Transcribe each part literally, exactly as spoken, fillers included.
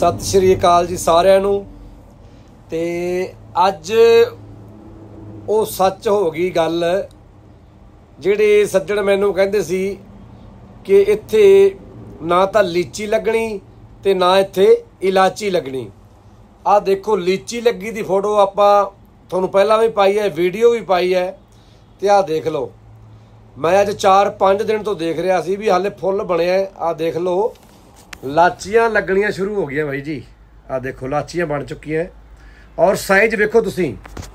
सत श्री अकाल जी सारिਆਂ ਨੂੰ। ਤੇ ਅੱਜ ਉਹ ਸੱਚ ਹੋ ਗਈ ਗੱਲ ਜਿਹੜੇ ਸੱਜਣ ਮੈਨੂੰ ਕਹਿੰਦੇ ਸੀ ਕਿ ਇੱਥੇ ਨਾ ਤਾਂ ਲੀਚੀ ਲੱਗਣੀ ਤੇ ਨਾ ਇੱਥੇ ਇਲਾਚੀ ਲੱਗਣੀ। ਆਹ ਦੇਖੋ ਲੀਚੀ ਲੱਗੀ ਦੀ ਫੋਟੋ ਆਪਾਂ ਤੁਹਾਨੂੰ ਪਹਿਲਾਂ ਵੀ ਪਾਈ ਹੈ, ਵੀਡੀਓ ਵੀ ਪਾਈ ਹੈ। ਤੇ ਆਹ ਦੇਖ ਲਓ, मैं अज चार पाँच दिन तो देख रहा सी भी हाले फुल बनया। आ देख लो लाचियां लगनियां शुरू हो गई भाई जी। आ देखो लाचियां बन चुकी हैं और साइज वेखो तुसी।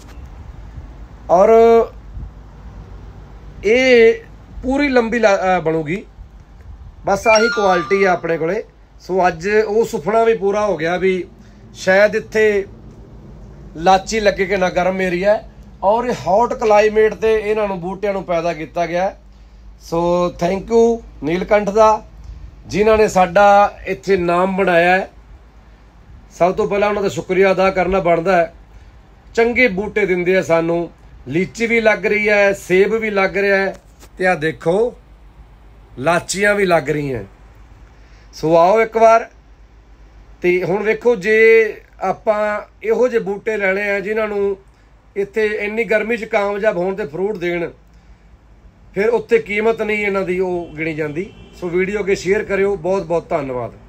और ये पूरी लंबी बनूगी, बस आही क्वालिटी है अपने कोले। सो अज वो सुपना भी पूरा हो गया भी शायद इत्थे लाची लगे कि ना गर्म एरिया है और हॉट क्लाइमेट ते इन्हां नूं बूटियां नूं पैदा किया गया। सो थैंक यू नीलकंठ दा जिन्हां ने साडा इत्थे नाम बनाया है। सब तो पहला उन्हां दा शुक्रिया अदा करना बनदा है। चंगे बूटे दिंदे आ सानूं, लीची भी लग रही है, सेब भी लग रहा है ते आ देखो लाचियां भी लग रही हैं। सो आओ एक बार ते हुण वेखो जे आपां इहो जे बूटे लैणे आ जिन्हां नूं इत्थे इन्नी गर्मी च कामयाब होने ते फ्रूट देण, फिर उत्थे कीमत नहीं इन्हां दी ओह गिणी जांदी। सो वीडियो अगे शेयर करियो। बहुत बहुत धन्नवाद।